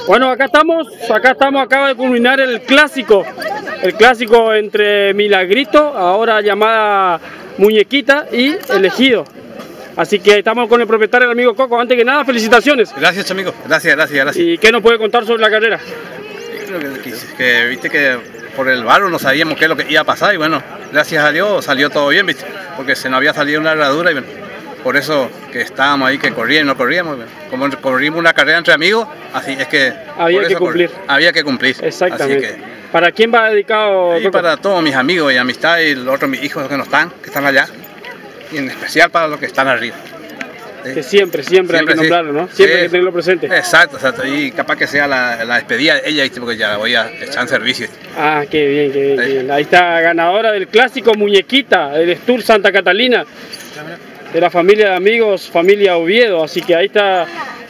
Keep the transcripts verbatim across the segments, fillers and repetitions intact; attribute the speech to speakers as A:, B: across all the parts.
A: Bueno, acá estamos, acá estamos, acaba de culminar el clásico, el clásico entre Milagrito, ahora llamada Muñequita, y Elegido. Así que estamos con el propietario, el amigo Coco. Antes que nada, felicitaciones.
B: Gracias, amigo. Gracias, gracias, gracias.
A: ¿Y qué nos puede contar sobre la carrera?
B: Creo que, que, que viste que por el barro no sabíamos qué es lo que iba a pasar y bueno, gracias a Dios salió todo bien, viste, porque se nos había salido una herradura y bueno, por eso que estábamos ahí, que corríamos y no corríamos, bueno, como corrimos una carrera entre amigos, así es que
A: había que cumplir.
B: Había que cumplir.
A: Exactamente.
B: Así que,
A: ¿para quién va dedicado?
B: Y para todos mis amigos y amistades y los otros mis hijos que no están, que están allá, y en especial para los que están arriba.
A: Que siempre, siempre, siempre hay que nombrarlo, sí. ¿no? Siempre sí. Hay que tenerlo presente.
B: Exacto, exacto. Y capaz que sea la, la despedida de ella, ¿viste? Porque ya la voy a echar en servicio.
A: Ah, qué bien, qué bien, sí. qué bien. Ahí está ganadora del clásico Muñequita, el Tour Santa Catalina, de la familia de amigos, familia Oviedo. Así que ahí está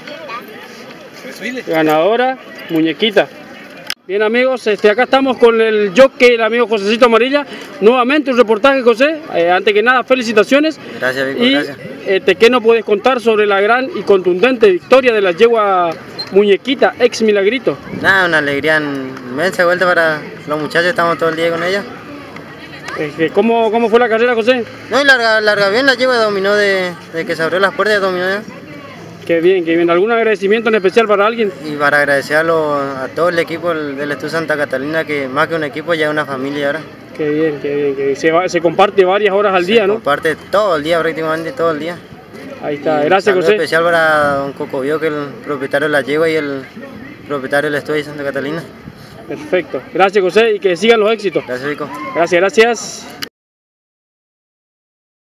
A: ganadora Muñequita. Bien amigos, este, acá estamos con el jockey, el amigo Josecito Amarilla. Nuevamente un reportaje, José. Eh, antes que nada, felicitaciones.
C: Gracias, Vico,
A: y,
C: gracias.
A: Este, ¿qué nos puedes contar sobre la gran y contundente victoria de la yegua Muñequita, ex Milagrito?
C: Nada, una alegría inmensa, vuelta para los muchachos, estamos todo el día con ella.
A: Este, ¿cómo, ¿Cómo fue la carrera, José?
C: No, y larga, larga bien, la yegua dominó de, de que se abrió las puertas, dominó ya.
A: Qué bien, qué bien. ¿Algún agradecimiento en especial para alguien?
C: Y para agradecer a, lo, a todo el equipo del, del Tour Santa Catalina, que más que un equipo ya es una familia ahora.
A: Qué bien, qué bien. Qué bien. Se, va, se comparte varias horas al
C: se
A: día, ¿no?
C: Se comparte todo el día, prácticamente todo el día.
A: Ahí está,
C: y
A: gracias, José.
C: Un especial para don Cocobio, que es el propietario de la yegua y el propietario del estudio de Santa Catalina.
A: Perfecto. Gracias, José, y que sigan los éxitos.
C: Gracias, Vico.
A: Gracias, gracias.